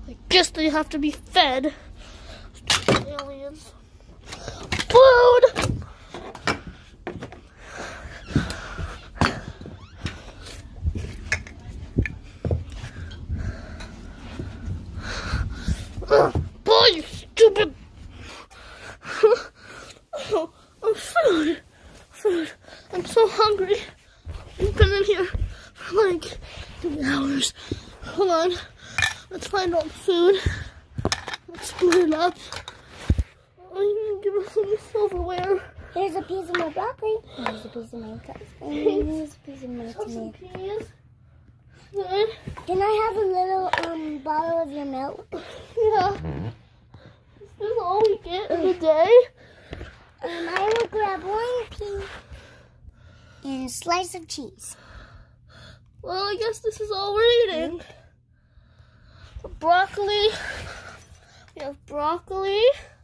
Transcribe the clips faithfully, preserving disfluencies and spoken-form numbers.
I guess they have to be fed. Aliens. Food! Boy, you stupid! Oh, oh, food! Food! I'm so hungry. I've been in here for like three hours. Hold on. Let's find all the food. Let's split it up. Oh, you can give us some silverware. Here's a piece of my broccoli. Here's a piece of my cups. And here's a piece of my tomato. Peas. Good. Can I have a little um bottle of your milk? Yeah. This is all we get in the day. Um, I will grab one pea and a slice of cheese. Well, I guess this is all we're eating. Broccoli. We have broccoli,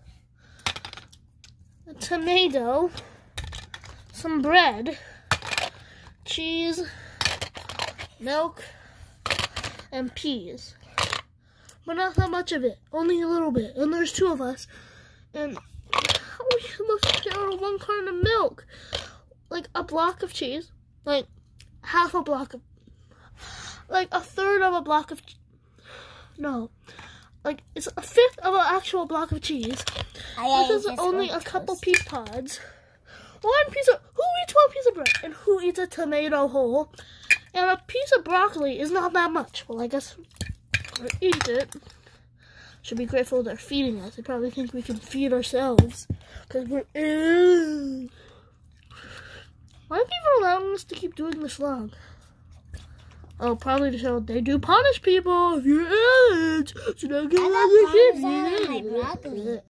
a tomato, some bread, cheese, milk, and peas. But not that much of it, only a little bit. And there's two of us. And how we must share one carton of milk? Like a block of cheese, like half a block of, like a third of a block of, no, like it's a fifth of an actual block of cheese. I This is only a couple pea pods. One piece of, who eats one piece of bread? And who eats a tomato whole? And a piece of broccoli is not that much. Well, I guess we'll eat it. Should be grateful they're feeding us. They probably think we can feed ourselves. Because we're in. Why are people allowing us to keep doing this long? Oh, probably to show they do punish people if you're aliens. So don't get I got parmesan on my broccoli.